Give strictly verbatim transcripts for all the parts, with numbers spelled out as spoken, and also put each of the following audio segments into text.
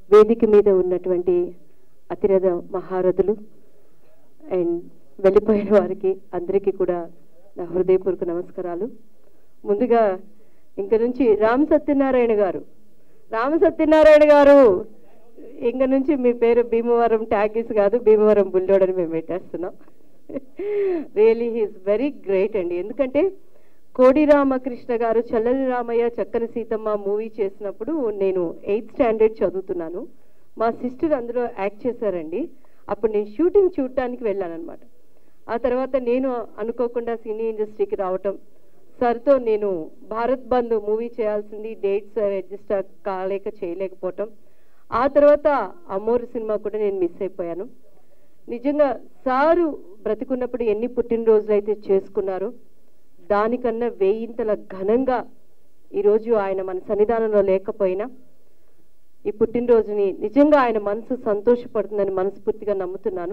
వేదిక మీద ఉన్నటువంటి అతిరథ మహారథులు అండ్ వెళ్ళిపోయిన వారికి అందరికీ కూడా నా హృదయపూర్వక నమస్కారాలు. ముందుగా ఇంక నుంచి రామ సత్యనారాయణ గారు రామ సత్యనారాయణ గారు ఇంక నుంచి మీ పేరు భీమవరం ట్యాగీస్ కాదు, భీమవరం బుల్లోడ్ అని మేము పెట్టేస్తున్నాం. రియలీ హీఈస్ వెరీ గ్రేట్ అండి. ఎందుకంటే కోడి రామకృష్ణ గారు చల్లని రామయ్య చక్కని సీతమ్మ మూవీ చేసినప్పుడు నేను ఎయిత్ స్టాండర్డ్ చదువుతున్నాను. మా సిస్టర్ అందులో యాక్ట్ చేశారండి. అప్పుడు నేను షూటింగ్ చూడటానికి వెళ్ళాను అనమాట. ఆ తర్వాత నేను అనుకోకుండా సినీ ఇండస్ట్రీకి రావటం, సార్తో నేను భారత్ బంద్ మూవీ చేయాల్సింది, డేట్స్ అడ్జస్ట్ కాలేక చేయలేకపోవటం. ఆ తర్వాత అమోర్ సినిమా కూడా నేను మిస్ అయిపోయాను. నిజంగా సారు బ్రతికున్నప్పుడు ఎన్ని పుట్టినరోజులు అయితే చేసుకున్నారో దానికన్నా వేయింతల ఘనంగా ఈరోజు ఆయన మన సన్నిధానంలో లేకపోయినా ఈ పుట్టినరోజుని నిజంగా ఆయన మనసు సంతోషపడుతుందని మనస్ఫూర్తిగా నమ్ముతున్నాను.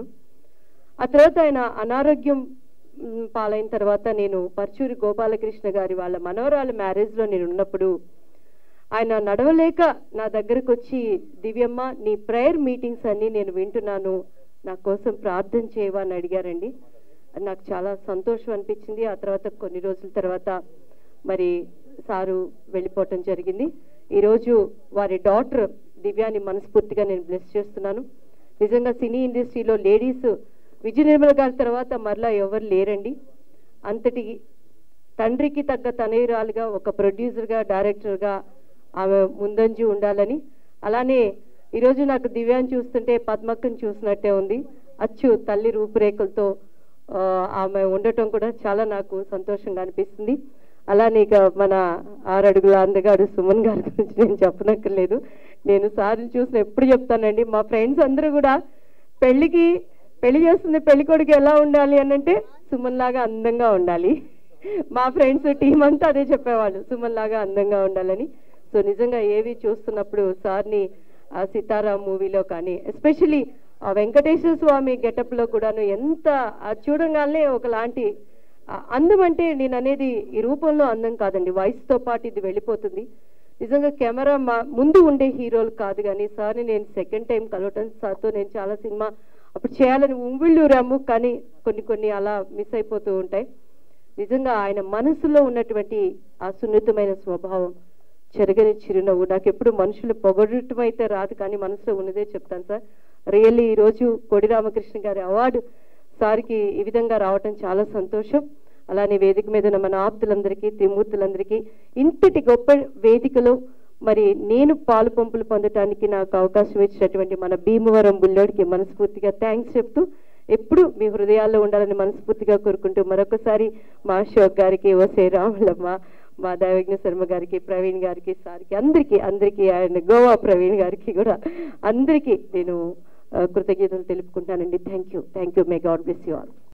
ఆ తర్వాత ఆయన అనారోగ్యం పాలైన తర్వాత నేను పర్చూరి గోపాలకృష్ణ గారి వాళ్ళ మనవరాల మ్యారేజ్లో నేను ఉన్నప్పుడు ఆయన నడవలేక నా దగ్గరకు వచ్చి, దివ్యమ్మ నీ ప్రేయర్ మీటింగ్స్ అన్నీ నేను వింటున్నాను, నా కోసం ప్రార్థన చేయవా అని అడిగారండి. నాకు చాలా సంతోషం అనిపించింది. ఆ తర్వాత కొన్ని రోజుల తర్వాత మరి సారు వెళ్ళిపోవటం జరిగింది. ఈరోజు వారి డాటర్ దివ్యాని మనస్ఫూర్తిగా నేను బ్లెస్ చేస్తున్నాను. నిజంగా సినీ ఇండస్ట్రీలో లేడీస్ విజయ నిర్మల గారి తర్వాత మరలా ఎవరు లేరండి. అంతటి తండ్రికి తగ్గ తనయురాలుగా, ఒక ప్రొడ్యూసర్గా, డైరెక్టర్గా ఆమె ముందంజు ఉండాలని, అలానే ఈరోజు నాకు దివ్యాన్ని చూస్తుంటే పద్మక్కను చూసినట్టే ఉంది. అచ్చు తల్లి రూపురేఖలతో ఆమె ఉండటం కూడా చాలా నాకు సంతోషంగా అనిపిస్తుంది. అలానే ఇక మన ఆరడుగుల అందగాడు సుమన్ గారి గురించి నేను చెప్పనక్కర్లేదు. నేను సార్ని చూసిన ఎప్పుడు చెప్తానండి, మా ఫ్రెండ్స్ అందరూ కూడా పెళ్ళికి పెళ్లి చేస్తుంది పెళ్లి కొడుకు ఎలా ఉండాలి అని అంటే సుమన్ లాగా అందంగా ఉండాలి. మా ఫ్రెండ్స్ టీం అంతా అదే చెప్పేవాళ్ళు, సుమన్ లాగా అందంగా ఉండాలని. సో నిజంగా ఏవి చూస్తున్నప్పుడు సార్ని ఆ సితారా మూవీలో కానీ, ఎస్పెషలీ ఆ వెంకటేశ్వర స్వామి గెటప్లో కూడాను ఎంత చూడంగానే ఒకలాంటి అందం. అంటే నేను అనేది ఈ రూపంలో అందం కాదండి, వయసుతో పాటు ఇది వెళ్ళిపోతుంది. నిజంగా కెమెరా ముందు ఉండే హీరోలు కాదు, కానీ సార్ని నేను సెకండ్ టైం కలవటం, సార్తో నేను చాలా సినిమా అప్పుడు చేయాలని ఉవ్విళ్ళూరాము, కానీ కొన్ని కొన్ని అలా మిస్ అయిపోతూ ఉంటాయి. నిజంగా ఆయన మనసులో ఉన్నటువంటి ఆ సున్నితమైన స్వభావం, చెరగని చిరునవ్వు, నాకు ఎప్పుడు మనుషులు పొగడటం అయితే రాదు, కానీ మనసులో ఉన్నదే చెప్తాను సార్. రియల్లీ ఈరోజు కోడి రామకృష్ణ గారి అవార్డు సార్కి ఈ విధంగా రావటం చాలా సంతోషం. అలానే వేదిక మీద ఉన్న మన ఆప్తులందరికీ, త్రిమూర్తులందరికీ ఇంతటి గొప్ప వేదికలో మరి నేను పాలు పంపులు పొందటానికి నాకు అవకాశం ఇచ్చినటువంటి మన భీమవరం బుల్లోడికి మనస్ఫూర్తిగా థ్యాంక్స్ చెప్తూ, ఎప్పుడు మీ హృదయాల్లో ఉండాలని మనస్ఫూర్తిగా కోరుకుంటూ, మరొకసారి మా అశోక్ గారికి, ఓసే రాములమ్మ, మా దైవజ్ఞ శర్మ గారికి, ప్రవీణ్ గారికి, సార్కి, అందరికీ అందరికీ ఆయన గోవా ప్రవీణ్ గారికి కూడా అందరికీ నేను కృతజ్ఞతలు తెలుపుకుంటానండి. Thank you thank you may God bless you all.